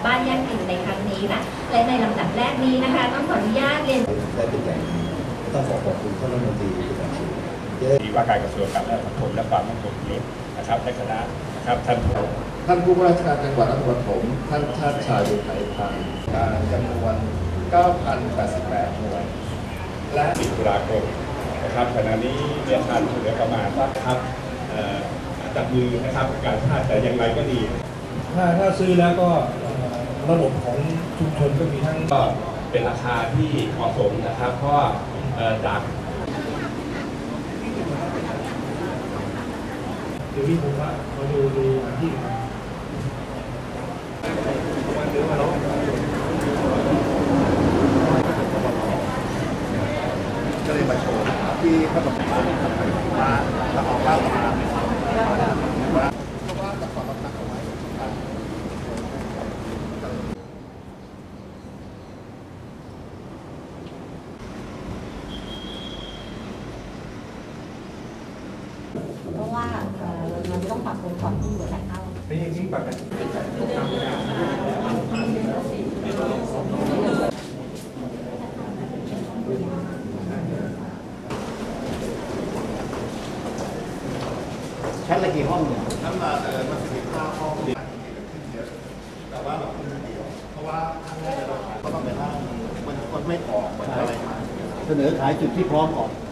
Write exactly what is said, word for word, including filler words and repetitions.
บ้านย่างถิ่นในครั้งนี้ค่ะและในลำดับแรกนี้นะคะต้องขออนุญาตเรียนได้เป็นอย่างต้องขอขอบคุณท่านรัฐมนตรีเป็นอย่างสูงที่ว่าการกระทรวงการสังคมและความมั่นคงของมนุษย์นะครับและคณะนะครับท่านท่านผู้ว่าราชการจังหวัดนครปฐมท่านชาติชายอุทัยพันธ์การจำนวน เก้าพันแปดสิบแปด หน่วยและสิบตุลาคมนะครับขณะนี้เรียนทานเหลือประมาณนะครับจับมือนะครับการชาติแต่อย่างไรก็ดีถ้าถ้าซื้อแล้วก็ระบบของชุมชนก็มีทั้งก็เป็นราคาที่เหมาะสมนะครับเพราะจากเดี๋ยวพี่ผมว่ามาดูดูที่ก็เลยมาโชว์ที่พระบรมราชูปถัมภ์มาแล้วเอาข้าวมาว่าเพราะว่าจากความตั้งเอาไว้เพราะว่ามันต้องปรับปรุงก่อนที่หัวใจเข้าไม่ยังยิ่งปรับกันชั้นละกี่ห้องเนี่ยชั้นละเออมันสิบห้าห้องขึ้นเยอะแต่ว่าแบบขึ้นเดียวเพราะว่าข้างแรกเราก็ต้องไปห้างมันคนไม่ออกมันอะไรมาเสนอขายจุดที่พร้อมก่อน